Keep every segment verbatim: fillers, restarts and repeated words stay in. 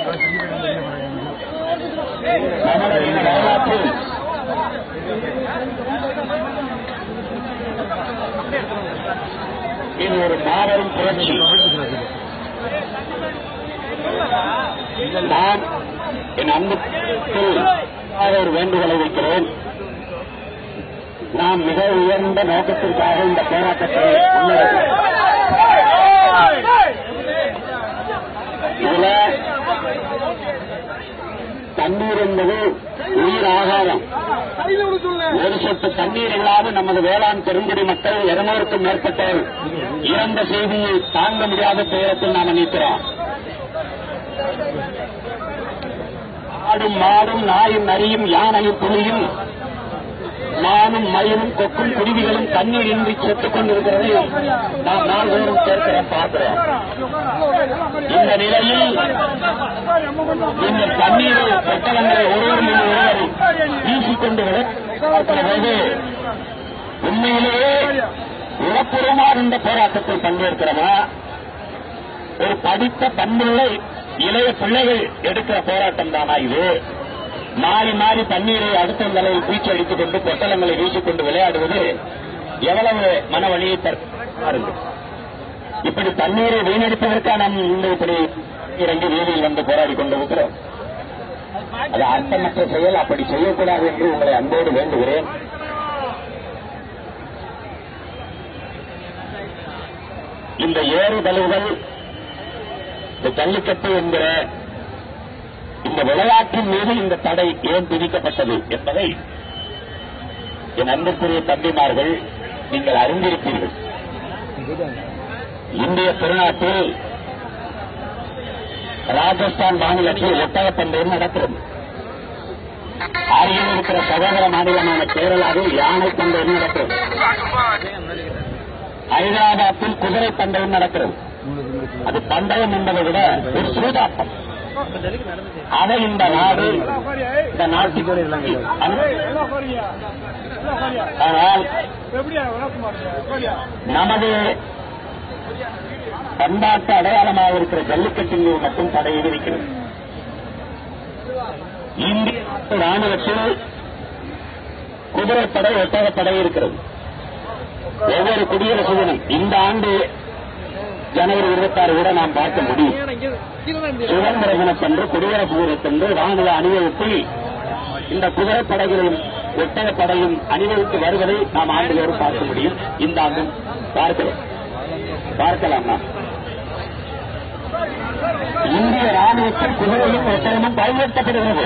வரலாற்றில் இது ஒரு மாபெரும் புரட்சி. நான் என் அன்புக்கு ஒரு வேண்டுகோளை வைக்கிறேன். நாம் மிக உயர்ந்த நோக்கத்திற்காக இந்த போராட்டத்தை இதுல தண்ணீர் என்பது உயிர் ஆகாரம். ஒரு சொட்டு தண்ணீர் இல்லாத நமது வேளாண் பெருங்குடி மக்கள் இருநூறுக்கும் மேற்பட்டவர் இறந்த செய்தியை தாங்க முடியாத துயரத்தில் நாம் நிற்கிறோம். ஆடும் மாடும் நாயும் நரியும் யானையும் புலியும் மானும் மயிலும் கொக்கும் குருவிகளும் தண்ணீர் இன்றி செத்துக் கொண்டிருக்கிறதை நாம் நாள்தோறும் சேர்க்கிறோம் பார்க்கிறோம். இந்த நிலையில் இந்த தண்ணீரை பொட்டலங்களை ஒருவர் மீது ஒருவர் வீசிக்கொண்டு விளையாடுகிறது. உண்மையிலேயே உளப்பூர்வமாக இந்த போராட்டத்தில் பங்கேற்கிறவா ஒரு படித்த பண்புள்ள இளைய பிள்ளைகள் எடுக்கிற போராட்டம் தானா இது? மாறி மாறி தண்ணீரை அடுத்த நிலையில் பீச்சு அடித்துக் கொண்டு பொட்டலங்களை வீசிக்கொண்டு விளையாடுவது எவ்வளவு மனவழியை தருகிறது. இப்படி தண்ணீரை வீணடிப்பதற்காக நாம் இந்த இப்படி இறங்கி வீதியில் வந்து போராடி கொண்டிருக்கிறோம். அது அர்த்தமற்ற செயல். அப்படி செய்யக்கூடாது என்று உங்களை அன்போடு வேண்டுகிறேன். இந்த ஏறு தழுவுதல், இந்த ஜல்லிக்கட்டு என்கிற இந்த விளையாட்டின் மீது இந்த தடை ஏன் விதிக்கப்பட்டது என்பதை என் அன்புக்குரிய தம்பிமார்கள் நீங்கள் அறிந்திருப்பீர்கள். இந்திய திருநாட்டில் ராஜஸ்தான் மாநிலத்தில் ஒட்டகப்பந்தயம் நடக்கிறது. அருகில் இருக்கிற சகோதர மாநிலமான கேரளாவில் யானை பந்தயம் நடக்கிறது. ஹைதராபாத்தில் குதிரை பந்தயம் நடக்கிறது. அது பந்தயம் என்பதை விட ஒரு சூதாட்டம். அதை இந்த நாடு இந்த நாட்டுக்கு ஆனால் நமது பண்பாட்டு அடையாளமாக இருக்கிற ஜல்லிக்கட்டின் மீது மட்டும் தடை விதிக்கிறது. இந்திய ராணுவத்தில் குதிரைப்படை ஒட்டகப்படை இருக்கிறது. ஒவ்வொரு குடியரசு தினம் இந்த ஆண்டு ஜனவரி இருபத்தி ஆறு கூட நாம் பார்க்க முடியும். சுதந்திர தினத்தன்று குடியரசு தினத்தன்று ராணுவ அணிவகுப்பில் இந்த குதிரைப்படைகளையும் ஒட்டகப்படையும் அணிவகுத்து வருவதை நாம் ஆண்டுதோறும் பார்க்க முடியும். இந்த ஆண்டும் பார்க்கிறோம் பார்க்கலாம். நாம் இந்திய ராணுவத்தில் குதிரையும் ஒட்டகமும் பயன்படுத்தப்படுகிறது.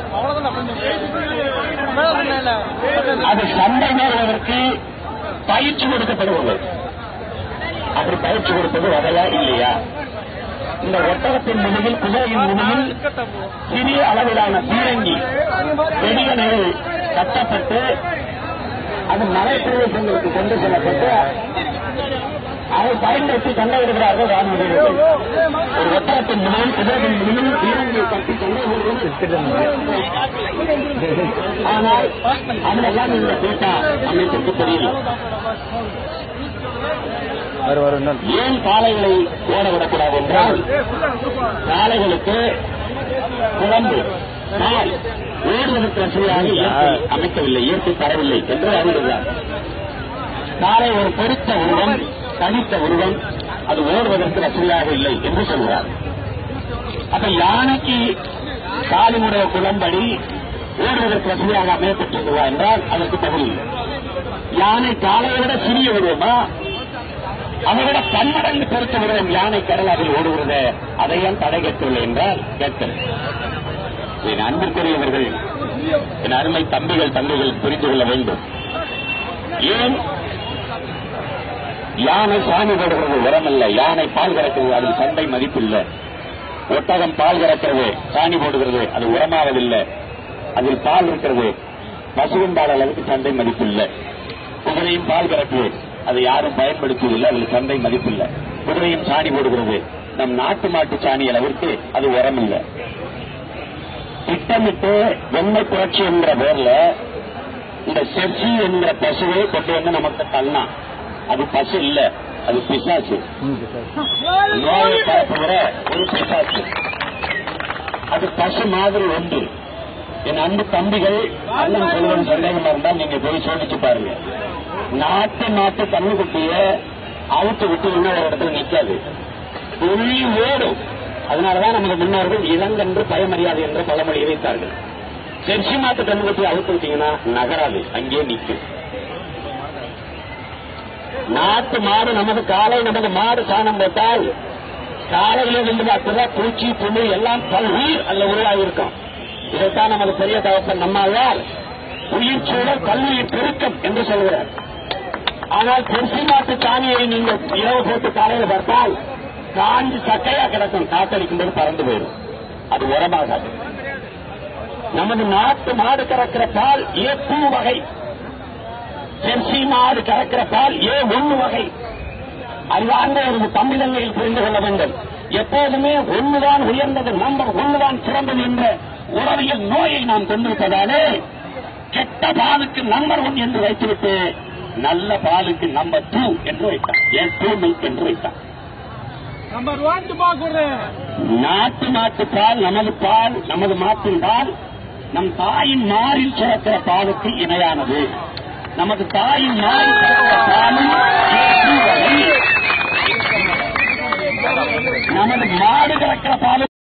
அது சண்டை மேறுவதற்கு பயிற்சி கொடுக்கப்படுவது. அப்படி பயிற்சி கொடுப்பது வகையா இல்லையா? இந்த ஒட்டகத்தின் முதுகில் குதிரையின் முதுகில் சிறிய அளவிலான பீரங்கி பெரிய நிலை கட்டப்பட்டு அது மலை பிரதேசங்களுக்கு கொண்டு செல்லப்பட்டு அதை பயன்படுத்தி சண்டையிடுகிறார்கள் ராணுவ வீரர்கள். ஒரு ஒட்டகத்தின் முதுகில் குதிரையின் முதுகில் பீரங்கியை கட்டி சண்டையிடுகிறது. ஆனால் அதெல்லாம் இந்த பேட்டா அமைப்பிற்கு தெரியல. ஏன் காளைகளை ஓடவிடக்கூடாது என்றால் காளைகளுக்கு குழம்பு நாள் ஓடுவதற்கு வசதியாக இயற்கை அமைக்கவில்லை, இயற்கை தரவில்லை என்று அறிவுறுகிறார். காளை ஒரு பொருத்த உருவம், தனித்த உருவம், அது ஓடுவதற்கு வசதியாக இல்லை என்று சொல்கிறார். அப்ப யானைக்கு காலினுடைய குளம்படி ஓடுவதற்கு வசதியாக அமையப்பட்டிருக்கிறதா என்றால் அதற்கு பதில் இல்லை. யானை காளையை விட சிறிய உருவமா, அதை விட பன்மடங்கு பொறுத்த உருவம் யானை கடலாவில் ஓடுகிறது. அதையும் தடை கேட்கவில்லை என்றால் கேட்கல. என் அன்புக்குரியவர்கள், என் அருமை தம்பிகள் தங்கைகள் புரிந்து கொள்ள வேண்டும். ஏன் யானை சாமி போடுகிறது உரமல்ல, யானை பால் கறக்கிறது, அதில் சண்டை மதிப்பில்லை. ஒட்டகம் பால் கறக்கிறது, சாணி போடுகிறது, அது உரமாவதில்லை, அதில் பால் இருக்கிறது, பசுவின் பால் அளவுக்கு சண்டை மதிப்பில்லை. குதிரையும் பால் கறக்குது, அதை யாரும் பயன்படுத்துவதில்லை, அதில் சண்டை மதிப்பில்லை. குதிரையும் சாணி போடுகிறது, நம் நாட்டு மாட்டு சாணி அளவிற்கு அது உரமில்லை. திட்டமிட்டு வெண்மை புரட்சி என்ற பேர்ல இந்த செர்சி என்கிற பசுவை கொண்டு வந்து நமக்கு தள்ளா. அது பசு இல்ல, அது பிசாசு. நோயை பரப்புகிற ஒரு பிசாசு. அது பசு மாதிரி ஒன்று. என் அன்பு தம்பிகள் அண்ணன் சொல்வது சந்தேகமா இருந்தால் நீங்க போய் சோதிச்சு பாருங்க. நாட்டு நாட்டு கண்ணுக்குட்டிய அவுத்து விட்டு இன்னொரு இடத்துல நிற்காது, துள்ளி ஓடும். அதனாலதான் நமக்கு முன்னோர்கள் இளங்கன்று பயமறியாது என்ற பழமொழி வைத்தார்கள். ஜெர்சி மாட்டு கண்ணுக்குட்டியை அவுத்து விட்டீங்கன்னா நகராது, அங்கே நிற்கும். நாட்டு மாடு நமது காலை நமது மாடு சாணம் போட்டால் காலையில இருந்து பார்த்துதான் பூச்சி புழு எல்லாம் பல்லுயிர் அல்ல உருவாகியிருக்கும். இதைத்தான் நமது பெரிய தகப்பன் நம்மால் உயிர் சூழல் பல்லுயிர் பெருக்கம் என்று சொல்கிறார். ஆனால் ஜெர்சி மாட்டு சாணியை நீங்க இரவு போட்டு காலையில் பார்த்தால் காஞ்சி சக்கையா கிடக்கும், காத்தடிக்கும் போது பறந்து போயிடும், அது உரமாகாது. நமது நாட்டு மாடு கறக்கிற பால் ஏ டூ வகை, ஜெர்சி மாடு கறக்கிற பால் ஏ ஒன்னு வகை. அறிவார்ந்த ஒரு தமிழங்களில் புரிந்து கொள்ள வேண்டும். எப்போதுமே ஒன்றுதான் உயர்ந்தது, நம்பர் ஒன்றுதான் சிறந்தது என்ற உறவியல் நோயை நாம் கொண்டிருப்பதாலே கெட்ட பாலுக்கு நம்பர் ஒன் என்று வைத்துவிட்டு நல்ல பாலுக்கு நம்பர் டூ என்று வைத்தான், ஏன் டூ மில்க் என்று வைத்தான். நாட்டு மாட்டு பால் நமது பால், நமது மாட்டின் பால் நம் தாயின் மாறில் சுரக்கிற பாலுக்கு இணையானது. நமது தாயின் மாறில் சுரக்கிற பாலும் நமது மாடு கறக்கிற பாலும்